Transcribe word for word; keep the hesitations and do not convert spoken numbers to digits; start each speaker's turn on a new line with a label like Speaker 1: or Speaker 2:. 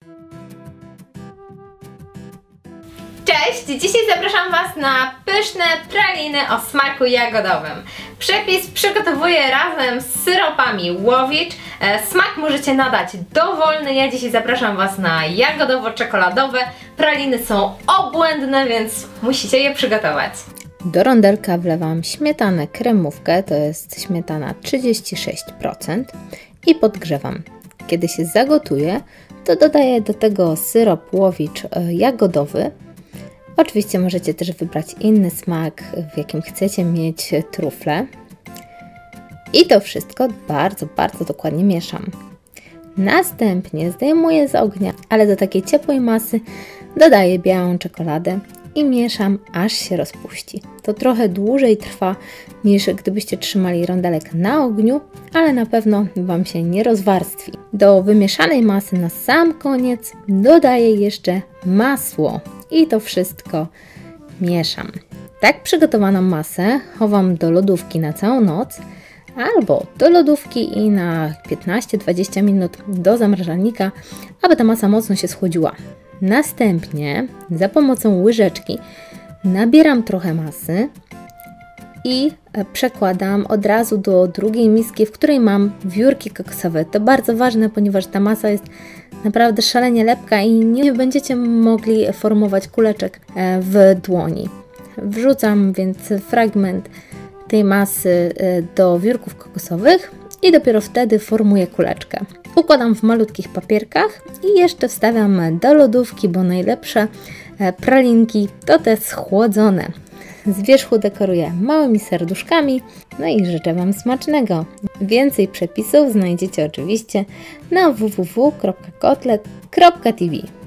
Speaker 1: Cześć! Dzisiaj zapraszam Was na pyszne praliny o smaku jagodowym. Przepis przygotowuję razem z syropami Łowicz. Smak możecie nadać dowolny. Ja dzisiaj zapraszam Was na jagodowo-czekoladowe. Praliny są obłędne, więc musicie je przygotować.
Speaker 2: Do rondelka wlewam śmietanę kremówkę, to jest śmietana trzydzieści sześć procent i podgrzewam. Kiedy się zagotuje, to dodaję do tego syrop Łowicz jagodowy. Oczywiście możecie też wybrać inny smak, w jakim chcecie mieć trufle. I to wszystko bardzo, bardzo dokładnie mieszam. Następnie zdejmuję z ognia, ale do takiej ciepłej masy dodaję białą czekoladę i mieszam, aż się rozpuści. To trochę dłużej trwa, niż gdybyście trzymali rondelek na ogniu, ale na pewno Wam się nie rozwarstwi. Do wymieszanej masy na sam koniec dodaję jeszcze masło i to wszystko mieszam. Tak przygotowaną masę chowam do lodówki na całą noc, albo do lodówki i na piętnaście do dwudziestu minut do zamrażalnika, aby ta masa mocno się schłodziła. Następnie za pomocą łyżeczki nabieram trochę masy i przekładam od razu do drugiej miski, w której mam wiórki kokosowe. To bardzo ważne, ponieważ ta masa jest naprawdę szalenie lepka i nie będziecie mogli formować kuleczek w dłoni. Wrzucam więc fragment tej masy do wiórków kokosowych i dopiero wtedy formuję kuleczkę. Układam w malutkich papierkach i jeszcze wstawiam do lodówki, bo najlepsze pralinki to te schłodzone. Z wierzchu dekoruję małymi serduszkami, no i życzę Wam smacznego. Więcej przepisów znajdziecie oczywiście na w w w kropka kotlet kropka t v.